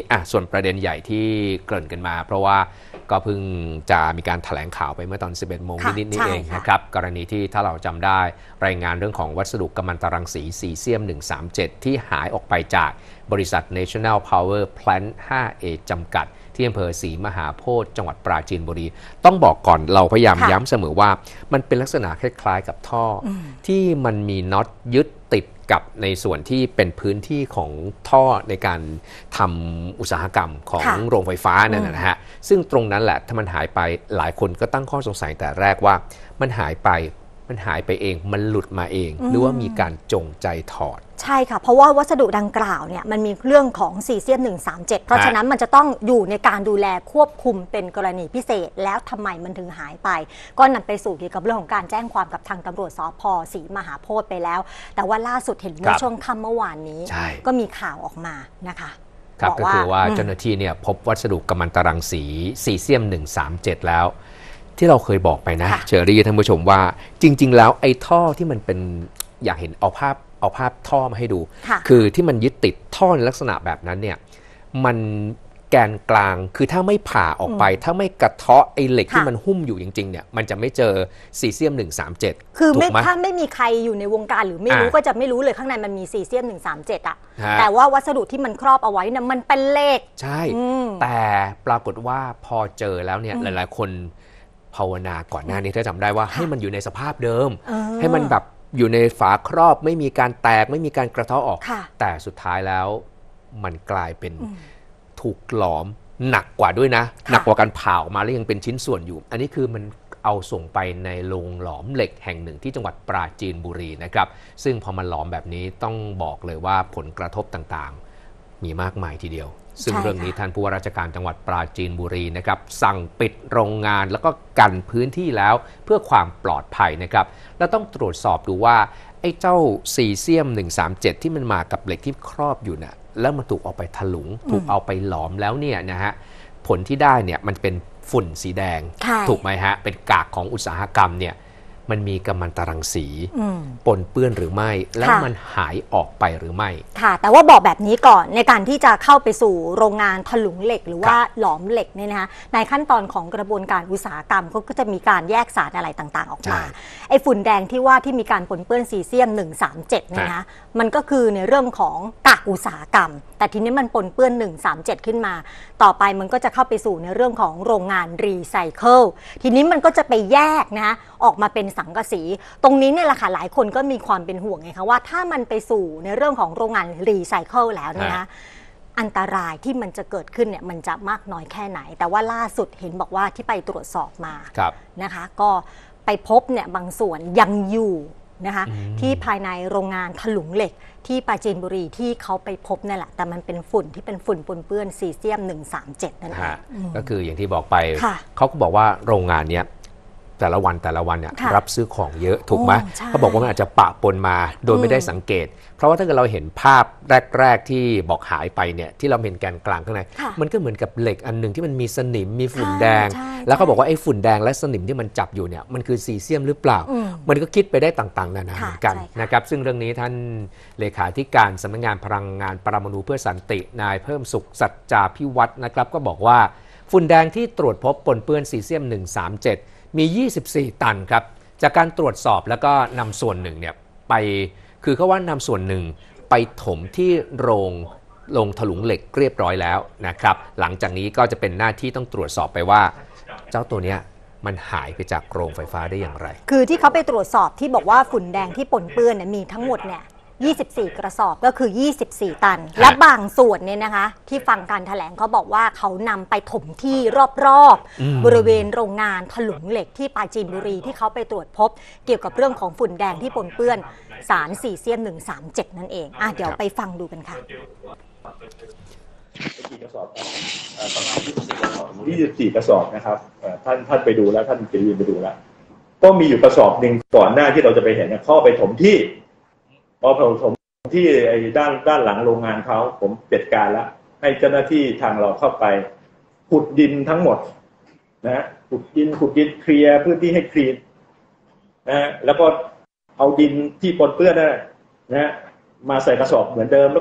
ส่วนประเด็นใหญ่ที่เกริ่นกันมาเพราะว่าก็เพิ่งจะมีการแถลงข่าวไปเมื่อตอน 11 โมงนิดๆนี่เองนะครับกรณีที่ถ้าเราจำได้รายงานเรื่องของวัสดุกัมมันตรังสีซีเซียม 137 ที่หายออกไปจากบริษัท National Power Plant 5A จำกัดที่อำเภอศรีมหาโพธิ์จังหวัดปราจีนบุรีต้องบอกก่อนเราพยายามย้ำเสมอว่ามันเป็นลักษณะคล้ายๆกับท่อที่มันมีน็อตยึดติดกับในส่วนที่เป็นพื้นที่ของท่อในการทำอุตสาหกรรมของโรงไฟฟ้านั่นนะฮะซึ่งตรงนั้นแหละถ้ามันหายไปหลายคนก็ตั้งข้อสงสัยแต่แรกว่ามันหายไปเองมันหลุดมาเองหรือว่ามีการจงใจถอดใช่ค่ะเพราะว่าวัสดุดังกล่าวเนี่ยมันมีเรื่องของซีเซียม 137 เพราะฉะนั้นมันจะต้องอยู่ในการดูแลควบคุมเป็นกรณีพิเศษแล้วทำไมมันถึงหายไปก็นำไปสู่เกี่ยวกับเรื่องของการแจ้งความกับทางตำรวจสภ.ศรีมหาโพธิ์ไปแล้วแต่ว่าล่าสุดเห็นเมื่อช่วงค่ำเมื่อวานนี้ก็มีข่าวออกมานะคะครับก็คือว่าเจ้าหน้าที่เนี่ยพบวัสดุกัมมันตรังสีซีเซียม 137 แล้วที่เราเคยบอกไปนะเชอรี่ท่านผู้ชมว่าจริงๆแล้วไอ้ท่อที่มันเป็นอยากเห็นเอาภาพท่อมาให้ดูคือที่มันยึดติดท่อในลักษณะแบบนั้นเนี่ยมันแกนกลางคือถ้าไม่ผ่าออกไปถ้าไม่กระเทาะไอ้เหล็กที่มันหุ้มอยู่จริงๆเนี่ยมันจะไม่เจอซีเซียม 137 คือถ้าไม่มีใครอยู่ในวงการหรือไม่รู้ก็จะไม่รู้เลยข้างในมันมีซีเซียม 137อะแต่ว่าวัสดุที่มันครอบเอาไว้เนี่ยมันเป็นเหล็กใช่แต่ปรากฏว่าพอเจอแล้วเนี่ยหลายๆคนภาวนาก่อนหน้านี้ถ้าจำได้ว่าให้มันอยู่ในสภาพเดิมให้มันแบบอยู่ในฝาครอบไม่มีการแตกไม่มีการกระเทาะออกแต่สุดท้ายแล้วมันกลายเป็นถูกหลอมหนักกว่าด้วยนะหนักกว่าการผ่าออกมาแล้วยังเป็นชิ้นส่วนอยู่อันนี้คือมันเอาส่งไปในโรงหลอมเหล็กแห่งหนึ่งที่จังหวัดปราจีนบุรีนะครับซึ่งพอมันหลอมแบบนี้ต้องบอกเลยว่าผลกระทบต่างๆมีมากมายทีเดียวซึ่งเรื่องนี้ท่านผู้ว่าราชการจังหวัดปราจีนบุรีนะครับสั่งปิดโรงงานแล้วก็กันพื้นที่แล้วเพื่อความปลอดภัยนะครับแล้วต้องตรวจสอบดูว่าไอ้เจ้าซีเซียม 137 ที่มันมากับเหล็กที่ครอบอยู่น่ะแล้วมันถูกเอาไปถลุงถูกเอาไปหลอมแล้วเนี่ยนะฮะผลที่ได้เนี่ยมันเป็นฝุ่นสีแดงถูกไหมฮะเป็นกากของอุตสาหกรรมเนี่ยมันมีกัมมันตรังสีปนเปื้อนหรือไม่แล้วมันหายออกไปหรือไม่ค่ะแต่ว่าบอกแบบนี้ก่อนในการที่จะเข้าไปสู่โรงงานถลุงเหล็กหรือว่าหลอมเหล็กเนี่ยนะคะในขั้นตอนของกระบวนการอุตสาหกรรมก็จะมีการแยกสารอะไรต่างๆออกมาไอ้ฝุ่นแดงที่ว่าที่มีการปนเปื้อนซีเซียม 137เนี่ยนะมันก็คือในเรื่องของกากอุตสาหกรรมแต่ทีนี้มันปนเปื้อน 137 ขึ้นมาต่อไปมันก็จะเข้าไปสู่ในเรื่องของโรงงานรีไซเคิลทีนี้มันก็จะไปแยกนะออกมาเป็นสังกะสีตรงนี้เนี่ยแหละค่ะหลายคนก็มีความเป็นห่วงไงคะว่าถ้ามันไปสู่ในเรื่องของโรงงานรีไซเคิลแล้วเนี่ยนะอันตรายที่มันจะเกิดขึ้นเนี่ยมันจะมากน้อยแค่ไหนแต่ว่าล่าสุดเห็นบอกว่าที่ไปตรวจสอบมานะคะก็ไปพบเนี่ยบางส่วนยังอยู่นะคะที่ภายในโรงงานถลุงเหล็กที่ปราจีนบุรีที่เขาไปพบนั่นแหละแต่มันเป็นฝุ่นที่เป็นฝุ่นปนเปื้อนซีเซียม 137นั่นเองก็คืออย่างที่บอกไปเขาก็บอกว่าโรงงานเนี้ยแต่ละวันเนี่ยรับซื้อของเยอะถูกไหมเขาบอกว่ามันอาจจะปะปนมาโดยไม่ได้สังเกตเพราะว่าถ้าเกิดเราเห็นภาพแรกๆที่บอกหายไปเนี่ยที่เราเห็นแกนกลางข้างในมันก็เหมือนกับเหล็กอันหนึ่งที่มันมีสนิมมีฝุ่นแดงแล้วเขาบอกว่าไอ้ฝุ่นแดงและสนิมที่มันจับอยู่เนี่ยมันคือซีเซียมหรือเปล่ามันก็คิดไปได้ต่างๆนานาเหมือนกันนะครับซึ่งเรื่องนี้ท่านเลขาธิการสำนักงานพลังงานปรมาณูเพื่อสันตินายเพิ่มสุขสัจจาภิวัฒน์นะครับก็บอกว่าฝุ่นแดงที่ตรวจพบปนเปื้อนซีเซียม 137มี24 ตันครับจากการตรวจสอบแล้วก็นำส่วนหนึ่งเนี่ยไปคือเขาว่านำส่วนหนึ่งไปถมที่โรงถลุงเหล็กเรียบร้อยแล้วนะครับหลังจากนี้ก็จะเป็นหน้าที่ต้องตรวจสอบไปว่าเจ้าตัวเนี้ยมันหายไปจากโรงไฟฟ้าได้อย่างไรคือที่เขาไปตรวจสอบที่บอกว่าฝุ่นแดงที่ปนเปื้อนเนี่ยมีทั้งหมดเนี่ย24 กระสอบก็คือ24 ตันและบางส่วนเนี่ยนะคะที่ฟังการแถลงเขาบอกว่าเขานำไปถมที่รอบๆบริเวณโรงงานถลุงเหล็กที่ปราจีนบุรีที่เขาไปตรวจพบเกี่ยวกับเรื่องของฝุ่นแดงที่ปนเปื้อนสารซีเซียม 137 นั่นเองเดี๋ยวไปฟังดูกันค่ะกี่กระสอบ24 กระสอบนะครับท่านไปดูแล้วท่านจะรีบไปดูแล้วก็มีอยู่กระสอบหนึ่งก่อนหน้าที่เราจะไปเห็นเข้าไปถมที่พอผมที่ไอ้ด้านหลังโรงงานเขาผมจัดการแล้วให้เจ้าหน้าที่ทางเราเข้าไปขุดดินทั้งหมดนะขุดดินเคลียร์พื้นที่ให้คลีนนะแล้วก็เอาดินที่ปนเปื้อนนะมาใส่กระสอบเหมือนเดิมแล้วก็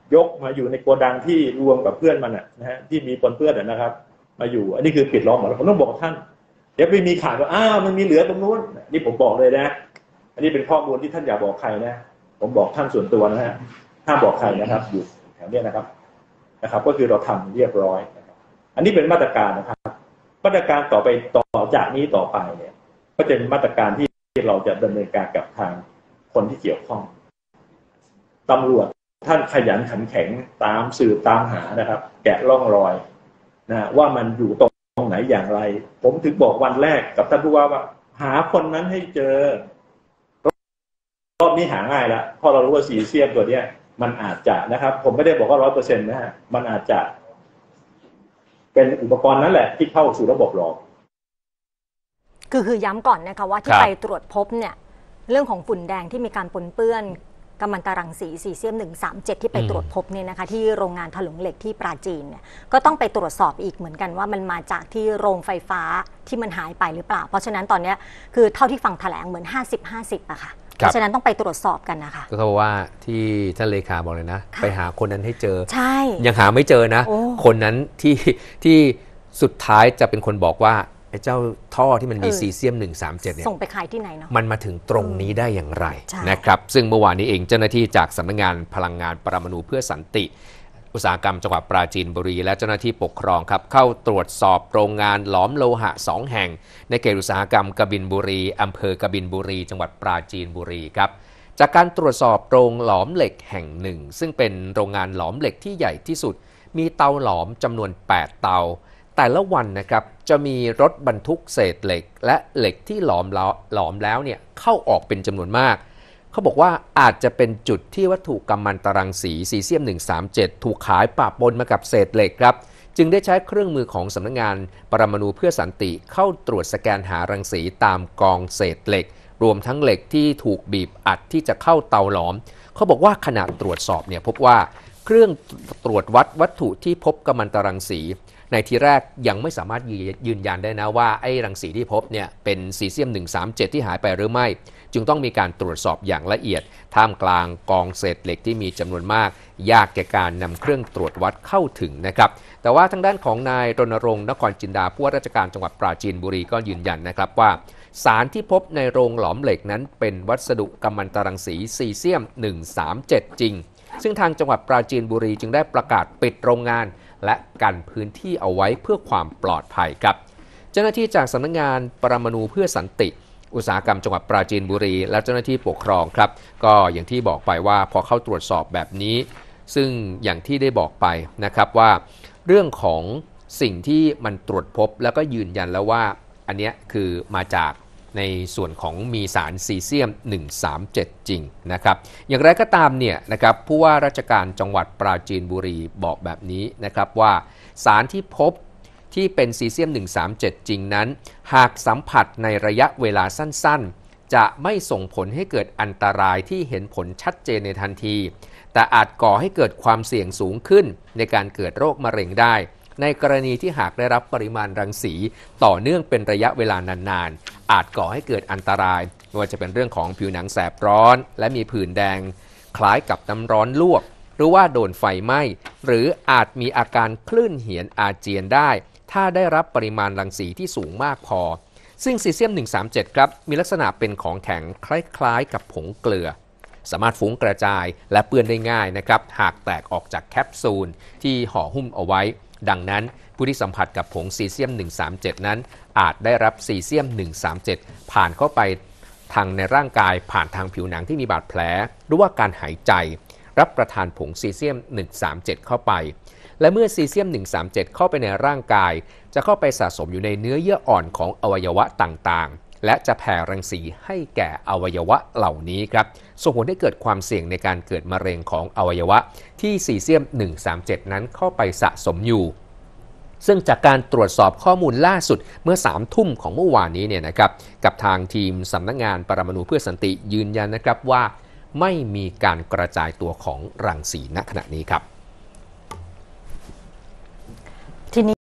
ยกมาอยู่ในโกดังที่รวมกับเพื่อนมันนะฮะที่มีปนเปื้อนนะครับมาอยู่อันนี้คือปิดล้อมหมดแล้วผมต้องบอกท่านเดี๋ยวไปมีข่าวว่ามันมีเหลือตรงนู้นนี่ผมบอกเลยนะอันนี้เป็นข้อมูลที่ท่านอย่าบอกใครนะผมบอกท่านส่วนตัวนะฮะห้ามบอกใครนะครับอยู่แถวนี้นะครับก็คือเราทำเรียบร้อยนะครับอันนี้เป็นมาตรการนะครับมาตรการต่อไปต่อจากนี้ต่อไปเนี่ยก็จะเป็นมาตรการที่เราจะดำเนินการกับทางคนที่เกี่ยวข้องตำรวจท่านขยันขันแข็งตามสืบตามหานะครับแกะร่องรอยนะว่ามันอยู่ตรงไหนอย่างไรผมถึงบอกวันแรกกับท่านผู้ว่าหาคนนั้นให้เจอรอบนี้หาง่ายแล้วเพราะเรารู้ว่าซีเซียมตัวเนี้ยมันอาจจะนะครับผมไม่ได้บอกว่า 100% นะฮะมันอาจจะเป็นอุปกรณ์นั้นแหละที่เข้าสู่ระบบหลอมคือย้ำก่อนนะคะว่าที่ไปตรวจพบเนี่ยเรื่องของฝุ่นแดงที่มีการปนเปื้อนกัมมันตรังสีซีเซียม137ที่ไปตรวจพบเนี่ยนะคะที่โรงงานถลุงเหล็กที่ปราจีนเนี่ยก็ต้องไปตรวจสอบอีกเหมือนกันว่ามันมาจากที่โรงไฟฟ้าที่มันหายไปหรือเปล่าเพราะฉะนั้นตอนนี้คือเท่าที่ฟังแถลงเหมือน50-50อะค่ะเพราะฉะนั้นต้องไปตรวจสอบกันนะคะก็คือว่าที่ท่านเลขาบอกเลยนะไปหาคนนั้นให้เจอใช่ยังหาไม่เจอนะคนนั้นที่สุดท้ายจะเป็นคนบอกว่าไอ้เจ้าท่อที่มันมีซีเซียม137เนี่ยส่งไปขายที่ไหนเนาะมันมาถึงตรงนี้ได้อย่างไรนะครับซึ่งเมื่อวานนี้เองเจ้าหน้าที่จากสำนักงานพลังงานปรมาณูเพื่อสันติอุตสาหกรรมจังหวัดปราจีนบุรีและเจ้าหน้าที่ปกครองครับเข้าตรวจสอบโรงงานหลอมโลหะ2แห่งในเขตอุตสาหกรรมกบินบุรีอำเภอกบินบุรีจังหวัดปราจีนบุรีครับจากการตรวจสอบโรงหลอมเหล็กแห่งหนึ่งซึ่งเป็นโรงงานหลอมเหล็กที่ใหญ่ที่สุดมีเตาหลอมจำนวน8เตาแต่ละวันนะครับจะมีรถบรรทุกเศษเหล็กและเหล็กที่หลอมแล้วเนี่ยเข้าออกเป็นจำนวนมากเขาบอกว่าอาจจะเป็นจุดที่วัตถุกัมมันตรังสีซีเซียม137ถูกขายปะปนมากับเศษเหล็กครับจึงได้ใช้เครื่องมือของสำนักงานปรมาณูเพื่อสันติเข้าตรวจสแกนหารังสีตามกองเศษเหล็กรวมทั้งเหล็กที่ถูกบีบอัดที่จะเข้าเตาหลอมเขาบอกว่าขณะตรวจสอบเนี่ยพบว่าเครื่องตรวจวัดวัตถุที่พบกัมมันตรังสีในทีแรกยังไม่สามารถยืนยันได้นะว่าไอ้รังสีที่พบเนี่ยเป็นซีเซียม137ที่หายไปหรือไม่จึงต้องมีการตรวจสอบอย่างละเอียดท่ามกลางกองเศษเหล็กที่มีจำนวนมากยากแก่การนำเครื่องตรวจวัดเข้าถึงนะครับแต่ว่าทางด้านของนายรณรงค์นครจินดาผู้ว่าราชการจังหวัดปราจีนบุรีก็ยืนยันนะครับว่าสารที่พบในโรงหลอมเหล็กนั้นเป็นวัสดุกัมมันตรังสีซีเซียม137จริงซึ่งทางจังหวัดปราจีนบุรีจึงได้ประกาศปิดโรงงานและกันพื้นที่เอาไว้เพื่อความปลอดภัยครับเจ้าหน้าที่จากสำนักงานปรมาณูเพื่อสันติอุตสาหกรรมจังหวัดปราจีนบุรีและเจ้าหน้าที่ปกครองครับก็อย่างที่บอกไปว่าพอเข้าตรวจสอบแบบนี้ซึ่งอย่างที่ได้บอกไปนะครับว่าเรื่องของสิ่งที่มันตรวจพบแล้วก็ยืนยันแล้วว่าอันนี้คือมาจากในส่วนของมีสารซีเซียม137จริงนะครับอย่างไรก็ตามเนี่ยนะครับผู้ว่าราชการจังหวัดปราจีนบุรีบอกแบบนี้นะครับว่าสารที่พบที่เป็นซีเซียม137จริงนั้นหากสัมผัสในระยะเวลาสั้นๆจะไม่ส่งผลให้เกิดอันตรายที่เห็นผลชัดเจนในทันทีแต่อาจก่อให้เกิดความเสี่ยงสูงขึ้นในการเกิดโรคมะเร็งได้ในกรณีที่หากได้รับปริมาณรังสีต่อเนื่องเป็นระยะเวลานานๆอาจก่อให้เกิดอันตรายไม่ว่าจะเป็นเรื่องของผิวหนังแสบร้อนและมีผื่นแดงคล้ายกับน้ำร้อนลวกหรือว่าโดนไฟไหม้หรืออาจมีอาการคลื่นเหียนอาเจียนได้ถ้าได้รับปริมาณรังสีที่สูงมากพอซึ่งซีเซียม137ครับมีลักษณะเป็นของแข็งคล้ายๆกับผงเกลือสามารถฟุ้งกระจายและเปื้อนได้ง่ายนะครับหากแตกออกจากแคปซูลที่ห่อหุ้มเอาไว้ดังนั้นผู้ที่สัมผัสกับผงซีเซียม137นั้นอาจได้รับซีเซียม137ผ่านเข้าไปทางในร่างกายผ่านทางผิวหนังที่มีบาดแผลหรือว่าการหายใจรับประทานผงซีเซียม137เข้าไปและเมื่อซีเซียม137เข้าไปในร่างกายจะเข้าไปสะสมอยู่ในเนื้อเยื่ออ่อนของอวัยวะต่างๆและจะแผ่รังสีให้แก่อวัยวะเหล่านี้ครับส่งผลให้เกิดความเสี่ยงในการเกิดมะเร็งของอวัยวะที่ซีเซียม137นั้นเข้าไปสะสมอยู่ซึ่งจากการตรวจสอบข้อมูลล่าสุดเมื่อ3 ทุ่มของเมื่อวานนี้เนี่ยนะครับกับทางทีมสำนักงานปรมาณูเพื่อสันติยืนยันนะครับว่าไม่มีการกระจายตัวของรังสีณขณะนี้ครับ